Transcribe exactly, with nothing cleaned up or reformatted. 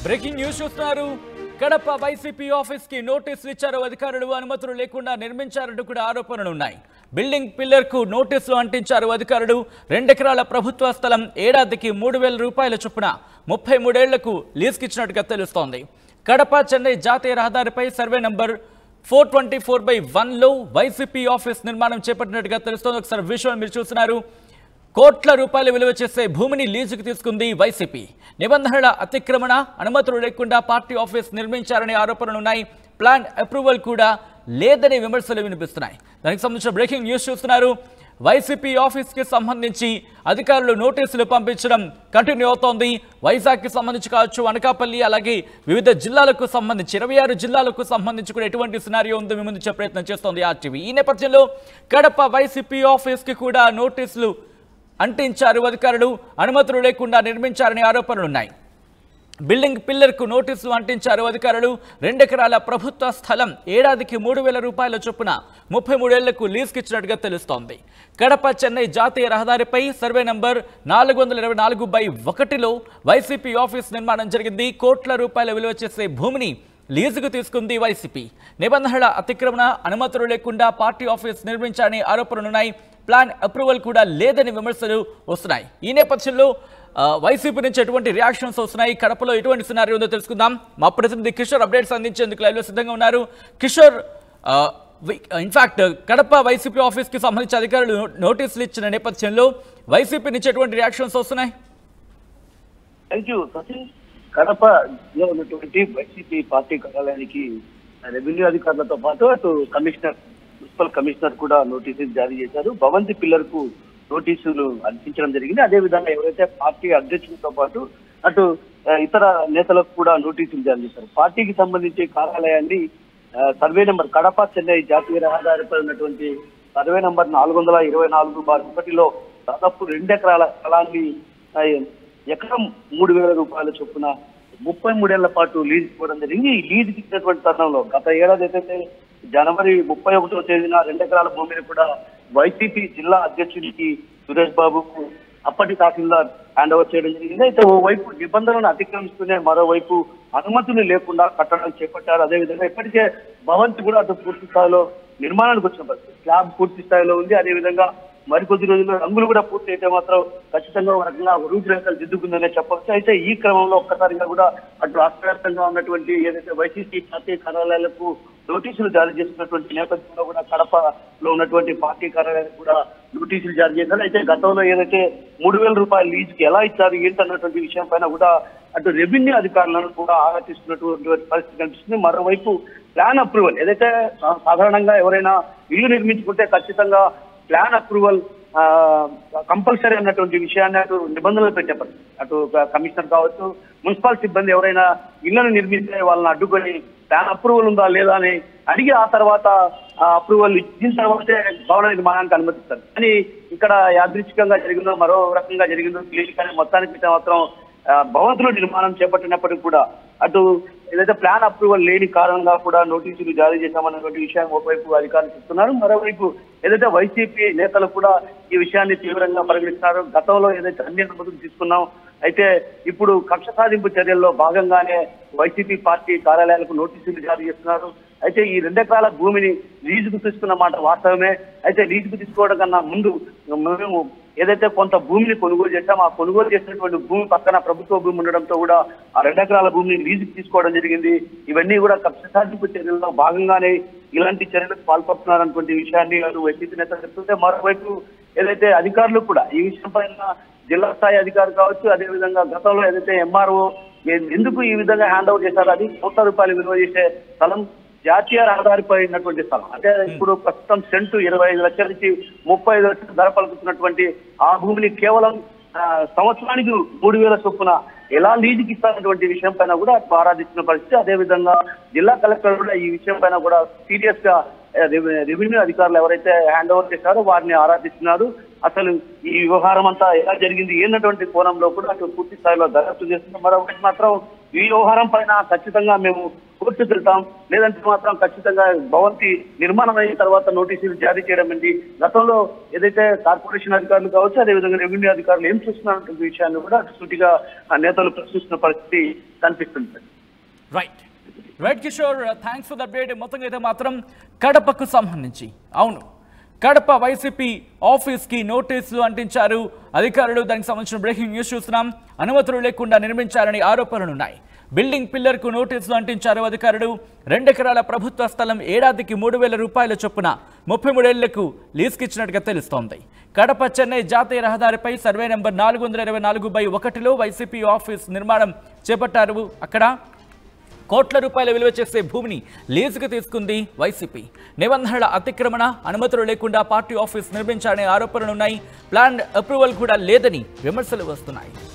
Breaking news చూస్తున్నారు. Kadapa YCP office కి నోటీసులు ఇచ్చారు అధికారులు. అనుమతులు లేకుండా నిర్మించారంటూ కూడా ఆరోపణలు ఉన్నాయి. బిల్డింగ్ పిల్లర్ కు నోటీసులు అంటించారు అధికారులు. రెండెకరాల ప్రభుత్వ స్థలం ఏడాదికి మూడు వేల రూపాయల చొప్పున ముప్పై మూడేళ్లకు లీజుకిచ్చినట్టుగా తెలుస్తోంది. కడప చెన్నై జాతీయ రహదారిపై survey number four twenty four by one లో వైసీపీ ఆఫీస్ నిర్మాణం చేపట్టినట్టుగా తెలుస్తోంది. ఒకసారి విజువల్ మీరు చూస్తున్నారు. కోట్ల రూపాయలు విలువ చేసే భూమిని లీజుకు తీసుకుంది వైసీపీ. నిబంధనల అతిక్రమణ, అనుమతులు లేకుండా పార్టీ ఆఫీస్ నిర్మించారనే ఆరోపణలు ఉన్నాయి. ప్లాన్ అప్రూవల్ కూడా లేదని విమర్శలు వినిపిస్తున్నాయి. దానికి సంబంధించిన బ్రేకింగ్ న్యూస్ చూస్తున్నారు. వైసీపీ ఆఫీస్కి సంబంధించి అధికారులు నోటీసులు పంపించడం కంటిన్యూ అవుతోంది. వైజాగ్కి సంబంధించి కావచ్చు, అనకాపల్లి, అలాగే వివిధ జిల్లాలకు సంబంధించి ఇరవై ఆరు జిల్లాలకు సంబంధించి కూడా ఎటువంటి సినారియో ఉందో మీ ముందు ప్రయత్నం చేస్తోంది ఆర్టీవీ. ఈ నేపథ్యంలో కడప వైసీపీ ఆఫీస్కి కూడా నోటీసులు అంటించారు అధికారులు. అనుమతులు లేకుండా నిర్మించారనే ఆరోపణలున్నాయి. బిల్డింగ్ పిల్లర్కు నోటీసులు అంటించారు అధికారులు. రెండెకరాల ప్రభుత్వ స్థలం ఏడాదికి మూడు వేల రూపాయల చొప్పున ముప్పై మూడేళ్లకు లీజుకిచ్చినట్టుగా తెలుస్తోంది. కడప చెన్నై జాతీయ రహదారిపై సర్వే నంబర్ నాలుగు వందల ఇరవై నాలుగు బై ఒకటిలో వైసీపీ ఆఫీస్ నిర్మాణం జరిగింది. కోట్ల రూపాయల విలువ చేసే భూమిని లీజుకు తీసుకుంది వైసీపీ. నిబంధనల అతిక్రమణ, అనుమతులు లేకుండా పార్టీ ఆఫీస్ నిర్మించారనే ఆరోపణలున్నాయి. ప్లాన్ అప్రూవల్ కూడా లేదని విమర్శలు వస్తున్నాయి. ఈ నేపథ్యంలో వైసీపీ నుంచి ఎటువంటి రియాక్షన్స్ వస్తున్నాయి, కడపలో ఎటువంటి సినారియో ఉందో తెలుసుకుందాం. మా ప్రతినిధి కిషోర్ అప్డేట్స్ అందించేందుకు లైవ్లో సిద్ధంగా ఉన్నారు. కిషోర్, ఇన్ఫాక్ట్ కడప వైసీపీ ఆఫీస్కి సంబంధించి అధికారులు నోటీసులు ఇచ్చిన నేపథ్యంలో వైసీపీ నుంచి ఎటువంటి రియాక్షన్స్ వస్తున్నాయి? Thank you Sachin. కడపలో ఉన్నటువంటి వైసీపీ పార్టీ కార్యాలయానికి రెవెన్యూ అధికారులతో పాటు అటు కమిషనర్ మున్సిపల్ కమిషనర్ కూడా నోటీసులు జారీ చేశారు. భవంతి పిల్లర్ కు నోటీసులు అందించడం జరిగింది. అదేవిధంగా ఎవరైతే పార్టీ అధ్యక్షులతో పాటు అటు ఇతర నేతలకు కూడా నోటీసులు జారీ చేశారు. పార్టీకి సంబంధించి కార్యాలయాన్ని సర్వే నెంబర్ కడప చెన్నై జాతీయ రహదారిపై ఉన్నటువంటి సర్వే నెంబర్ నాలుగు వందల ఇరవై నాలుగు బార్ ఒకటిలో దాదాపు రెండెకరాల స్థలాన్ని ఎకరం మూడు వేల రూపాయల చొప్పున ముప్పై మూడేళ్ల పాటు లీజ్ ఇవ్వడం జరిగింది. ఈ లీజుకి ఇచ్చినటువంటి తరుణంలో గత ఏడాది అయితే జనవరి ముప్పై ఒకటో తేదీన రెండెకరాల భూమిని కూడా వైసీపీ జిల్లా అధ్యక్షుడికి సురేష్ బాబుకు అప్పటి తహసీల్దార్ హ్యాండ్ ఓవర్ చేయడం జరిగింది. అయితే ఓవైపు నిబంధనలను అతిక్రమిస్తూనే మరోవైపు అనుమతులు లేకుండా కట్టడం చేపట్టారు. అదేవిధంగా ఇప్పటికే భవంతి కూడా అటు పూర్తి స్థాయిలో నిర్మాణానికి వచ్చిన పరిస్థితి. స్లాబ్ పూర్తి స్థాయిలో ఉంది. అదేవిధంగా మరికొద్ది రోజుల్లో రంగులు కూడా పూర్తి అయితే మాత్రం ఖచ్చితంగా ఒక రకంగా రూపురేఖలు దిద్దుకుందనే చెప్పవచ్చు. అయితే ఈ క్రమంలో ఒక్కసారిగా కూడా అటు రాష్ట్ర వ్యాప్తంగా ఉన్నటువంటి ఏదైతే వైసీపీ జాతీయ కార్యాలయాలకు నోటీసులు జారీ చేసినటువంటి నేపథ్యంలో కూడా కడపలో ఉన్నటువంటి పార్టీ కార్యాలయాలకు కూడా నోటీసులు జారీ చేశారు. అయితే గతంలో ఏదైతే మూడు వేల రూపాయల లీజుకి ఎలా ఇచ్చారు ఏంటన్నటువంటి విషయం పైన కూడా అటు రెవెన్యూ అధికారులను కూడా ఆరాధిస్తున్నటువంటి పరిస్థితి కనిపిస్తుంది. మరోవైపు ప్లాన్ అప్రూవల్ ఏదైతే సాధారణంగా ఎవరైనా ఇల్లు నిర్మించుకుంటే ఖచ్చితంగా ప్లాన్ అప్రూవల్ కంపల్సరీ అన్నటువంటి విషయాన్ని అటు నిబంధనలు పెట్టే పరిస్థితి. అటు కమిషనర్ కావచ్చు, మున్సిపల్ సిబ్బంది ఎవరైనా ఇళ్లను నిర్మిస్తే వాళ్ళని అడ్డుకొని ప్లాన్ అప్రూవల్ ఉందా లేదా అని అడిగి ఆ తర్వాత అప్రూవల్ ఇచ్చిన తర్వాతే భవన నిర్మాణానికి అనుమతిస్తారు. కానీ ఇక్కడ యాదృచ్ఛికంగా జరిగిందో మరో రకంగా జరిగిందో తెలియదు. కానీ మొత్తానికి మాత్రం భవంతుల నిర్మాణం చేపట్టినప్పటికీ కూడా అటు ఏదైతే ప్లాన్ అప్రూవల్ లేని కారణంగా కూడా నోటీసులు జారీ చేశామన్నటువంటి విషయం ఒకవైపు అధికారులు చెప్తున్నారు. మరోవైపు ఏదైతే వైసీపీ నేతలు కూడా ఈ విషయాన్ని తీవ్రంగా పరిగణిస్తున్నారు. గతంలో ఏదైతే అన్ని అనుమతులు తీసుకున్నాం, అయితే ఇప్పుడు కక్ష సాధింపు చర్యల్లో భాగంగానే వైసీపీ పార్టీ కార్యాలయాలకు నోటీసులు జారీ చేస్తున్నారు. అయితే ఈ రెండెకరాల భూమిని లీజుకు తీసుకున్న మాట వాస్తవమే. అయితే లీజుకు తీసుకోవడం కన్నా ముందు మేము ఏదైతే కొంత భూమిని కొనుగోలు చేశాం, ఆ కొనుగోలు చేసినటువంటి భూమి పక్కన ప్రభుత్వ భూమి ఉండడంతో కూడా ఆ రెండెకరాల భూమిని లీజుకు తీసుకోవడం జరిగింది. ఇవన్నీ కూడా కక్ష సాధింపు చర్యల్లో భాగంగానే ఇలాంటి చర్యలకు పాల్పడుతున్నారన్నటువంటి విషయాన్ని వైసీపీ నేతలు చెప్తుంటే, మరోవైపు ఏదైతే అధికారులు కూడా ఈ విషయం పైన జిల్లా స్థాయి అధికారులు కావచ్చు, అదేవిధంగా గతంలో ఏదైతే ఎంఆర్ఓ ఎందుకు ఈ విధంగా హ్యాండ్ ఓవర్ చేశారో అది కోట్ల రూపాయలు విలువ చేసే స్థలం జాతీయ రహదారిపై ఉన్నటువంటి స్థలం. అంటే ఇప్పుడు ప్రస్తుతం సెంటు ఇరవై ఐదు లక్షల నుంచి ముప్పై ఐదు లక్షల ధర పలుకుతున్నటువంటి ఆ భూమిని కేవలం సంవత్సరానికి మూడు వేల చొప్పున ఎలా లీజుకి ఇస్తారన్నటువంటి విషయం పైన కూడా ఆరాధిస్తున్న పరిస్థితి. అదేవిధంగా జిల్లా కలెక్టర్ కూడా ఈ విషయం పైన కూడా సీరియస్ గా రెవెన్యూ అధికారులు ఎవరైతే హ్యాండ్ ఓవర్ చేశారో వారిని ఆరాధిస్తున్నారు. అసలు ఈ వ్యవహారం అంతా ఎలా జరిగింది ఏంటటువంటి కోణంలో కూడా అటు పూర్తి స్థాయిలో దర్యాప్తు చేస్తున్నారు. మరొకటి మాత్రం ఈ వ్యవహారం పైన ఖచ్చితంగా మేము కోర్టుకు వెళ్తాం, లేదంటే మాత్రం ఖచ్చితంగా భవంతి నిర్మాణం అయిన తర్వాత నోటీసులు జారీ చేయడం ఏంటి, గతంలో ఏదైతే కార్పొరేషన్ అధికారులు కావచ్చు, అదేవిధంగా రెవెన్యూ అధికారులు ఏం చూస్తున్నారంటే విషయాన్ని కూడా సూటిగా ఆ నేతలు ప్రశ్నిస్తున్న పరిస్థితి కనిపిస్తుంది. Right right Kishore, thanks for the update. మొత్తంగా అయితే మాత్రం కడపకు సంబంధించి అవును కడప వైసీపీ ఆఫీస్కి నోటీసులు అంటించారు అధికారులు. దానికి సంబంధించిన బ్రేకింగ్ న్యూస్ చూస్తున్నాం. అనుమతులు లేకుండా నిర్మించారని ఆరోపణలున్నాయి. బిల్డింగ్ పిల్లర్కు నోటీసులు అంటించారు అధికారులు. రెండెకరాల ప్రభుత్వ స్థలం ఏడాదికి మూడు వేల రూపాయల చొప్పున ముప్పై మూడేళ్లకు లీజుకిచ్చినట్టుగా తెలుస్తోంది. కడప చెన్నై జాతీయ రహదారిపై సర్వే నెంబర్ నాలుగు వందల ఇరవై నాలుగు బై ఒకటిలో వైసీపీ ఆఫీస్ నిర్మాణం చేపట్టారు. అక్కడ కోట్ల రూపాయల విలువ చేసే భూమిని లీజుకు తీసుకుంది వైసీపీ. నిబంధనల అతిక్రమణ, అనుమతులు లేకుండా పార్టీ ఆఫీస్ నిర్మించాలనే ఆరోపణలున్నాయి. ప్లాన్ అప్రూవల్ కూడా లేదని విమర్శలు వస్తున్నాయి.